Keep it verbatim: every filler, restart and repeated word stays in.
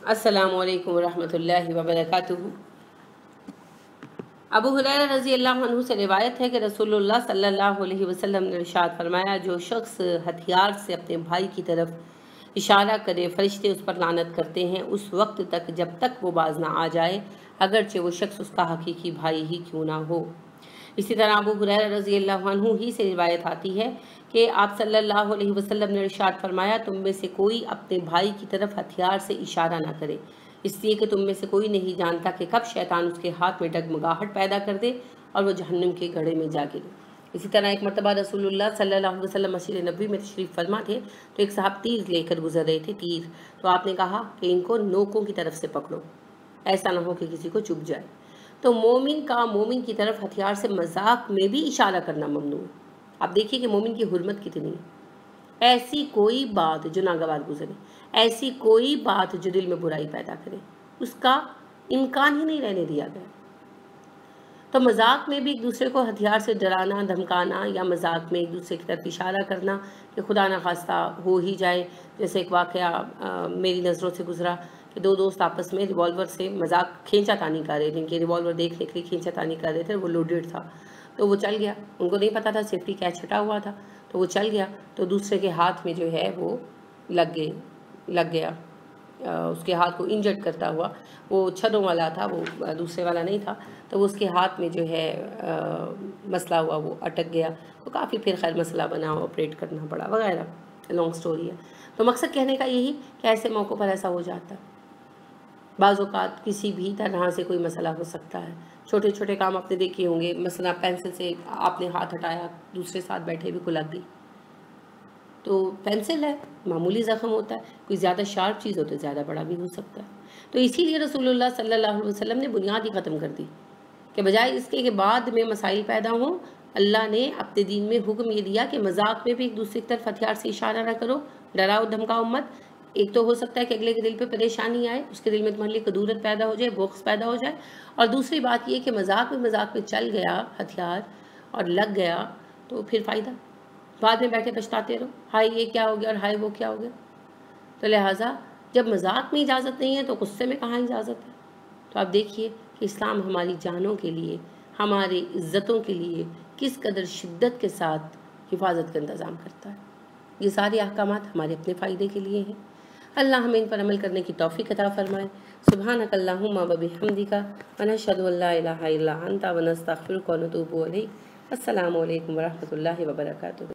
السلام علیکم ورحمۃ اللہ وبرکاتہ۔ ابو ہریرہ رضی اللہ عنہ سے روایت ہے کہ رسول اللہ صلی اللہ علیہ وسلم نے ارشاد فرمایا، جو شخص ہتھیار سے اپنے بھائی کی طرف اشارہ کرے فرشتے اس پر لعنت کرتے ہیں اس وقت تک جب تک وہ باز نہ آ جائے، اگرچہ وہ شخص اس کا حقیقی بھائی ہی کیوں نہ ہو۔ اسی طرح ابو ہریرہ رضی اللہ عنہ ہی سے روایت آتی ہے کہ آپ صلی اللہ علیہ وسلم نے ارشاد فرمایا، تم میں سے کوئی اپنے بھائی کی طرف ہتھیار سے اشارہ نہ کرے، اس لیے کہ تم میں سے کوئی نہیں جانتا کہ کب شیطان اس کے ہاتھ میں ڈگمگاہٹ پیدا کر دے اور وہ جہنم کے گڑھے میں جا گرے۔ اسی طرح ایک مرتبہ رسول اللہ صلی اللہ علیہ وسلم مسجد نبوی میں تشریف فرما تھے تو ایک صاحب تیر لے کر گزر رہے تھے تیر تو آپ نے کہا کہ ان کو نوکوں کی طرف سے پکڑو، ایسا نہ ہو کہ کسی کو چبھ جائے۔ تو مومن کا مومن کی طرف ہتھیار سے مذاق میں بھی اشارہ کرنا ممنوع ہے۔ آپ دیکھیے کہ مومن کی حرمت کتنی ہے۔ ایسی کوئی بات جو ناگوار گزرے، ایسی کوئی بات جو دل میں برائی پیدا کرے، اس کا امکان ہی نہیں رہنے دیا گیا۔ تو مذاق میں بھی ایک دوسرے کو ہتھیار سے ڈرانا دھمکانا یا مذاق میں ایک دوسرے کی طرف اشارہ کرنا کہ خدا نخواستہ ہو ہی جائے، جیسے ایک واقعہ میری نظروں سے گزرا کہ دو دوست آپس میں ریوالور سے مذاق کھینچا تانی کر رہے تھے کہ ریوالور دیکھنے کے لیے کھینچا تانی کر رہے تھے، وہ لوڈیڈ تھا تو وہ چل گیا، ان کو نہیں پتا تھا سیفٹی کیچ ہٹا ہوا تھا تو وہ چل گیا تو دوسرے کے ہاتھ میں جو ہے وہ لگ گئے لگ گیا اس کے ہاتھ کو انجرڈ کرتا ہوا، وہ چھدوں والا تھا، وہ دوسرے والا نہیں تھا، تو وہ اس کے ہاتھ میں جو ہے مسئلہ ہوا، وہ اٹک گیا تو کافی پھر خیر مسئلہ بنا، آپریٹ کرنا پڑا وغیرہ، لانگ سٹوری ہے۔ تو مقصد کہنے کا یہی کہ ایسے موقعوں پر ایسا ہو جاتا ہے۔ بعض اوقات کسی بھی طرح سے کوئی مسئلہ ہو سکتا ہے، چھوٹے چھوٹے کام آپ نے دیکھے ہوں گے، مثلا پینسل سے آپ نے ہاتھ ہٹایا، دوسرے ساتھ بیٹھے بھی کو لگ گئی، تو پینسل ہے، معمولی زخم ہوتا ہے، کوئی زیادہ شارپ چیز ہو تو زیادہ بڑا بھی ہو سکتا ہے۔ تو اسی لیے رسول اللہ صلی اللہ علیہ وسلم نے بنیاد ہی ختم کر دی کہ بجائے اس کے کہ بعد میں مسائل پیدا ہوں، اللہ نے اپنے دین میں حکم یہ دیا کہ مذاق میں بھی ایک دوسرے کی طرف ہتھیار سے اشارہ نہ کرو، ڈراؤ دھمکاؤ مت۔ ایک تو ہو سکتا ہے کہ اگلے کے دل پہ پریشانی آئے، اس کے دل میں تمہارے لیے کدورت پیدا ہو جائے، بغض پیدا ہو جائے، اور دوسری بات یہ کہ مذاق میں مذاق میں چل گیا ہتھیار اور لگ گیا تو پھر فائدہ، بعد میں بیٹھے پچھتاتے رہو، ہائے یہ کیا ہو گیا اور ہائے وہ کیا ہو گیا۔ تو لہٰذا جب مذاق میں اجازت نہیں ہے تو غصے میں کہاں اجازت ہے۔ تو آپ دیکھیے کہ اسلام ہماری جانوں کے لیے، ہماری عزتوں کے لیے کس قدر شدت کے ساتھ حفاظت کا انتظام کرتا ہے۔ یہ سارے احکامات ہمارے اپنے فائدے کے لیے ہیں۔ اللہ ہمیں ان پر عمل کرنے کی توفیق عطا فرمائے۔ سبحانک اللہم و بحمدک ونشہد ان لا الہ الا انت ونستغفرک ونتوب الیک۔ السلام علیکم ورحمۃ اللہ وبرکاتہ۔